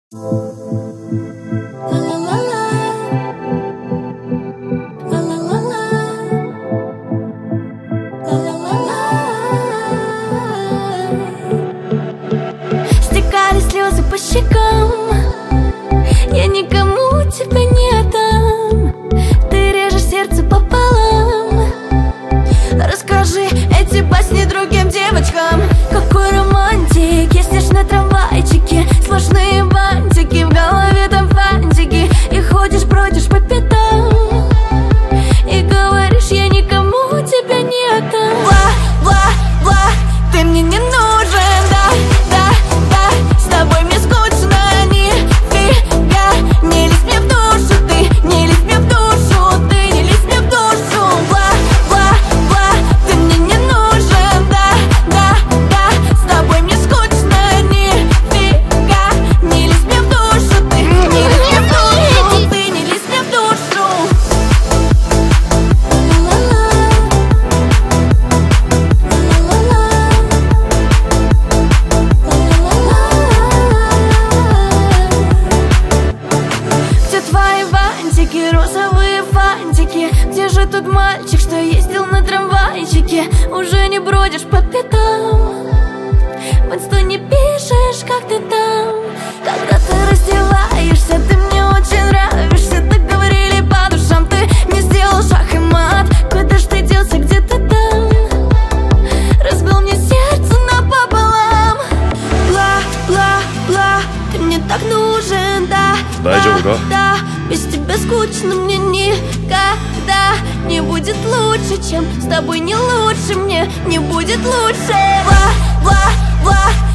Стекали слезы по щекам, я никому тебя не отдам. Ты режешь сердце пополам. Расскажи эти басни другим девочкам. Какой романтик, ездишь на трамвайчике, сплошные бантики, в голове там фантики. И ходишь, бродишь по пятам и говоришь, я никому тебя не отдам. Бла, бла, бла, ты мне не нужен, да, да, да. С тобой мне скучно, нифига. Не лезь мне в душу, ты не лезь мне в душу, ты не лезь мне в душу. Бла, бла, бла, ты мне не нужен, да, да, да. С тобой мне скучно, нифига. Не лезь мне в душу, ты не лезь мне в душу, ты не лезь мне в душу. Где твои бантики, розовые фантики? Где же тот мальчик, что ездил на трамвайчике? Уже не бродишь по пятам, в инсту не пишешь, как ты там. Когда ты раздеваешься, ты мне очень нравишься. Так говорили по душам, ты не сделал шаг и мат. Куда ж ты делся, где ты там? Разбил мне сердце напополам. Бла, бла, бла, ты мне так нужен, да, да, да. Без тебя скучно мне никогда не будет лучше, чем с тобой не лучше, мне не будет лучше. Бла, бла, бла.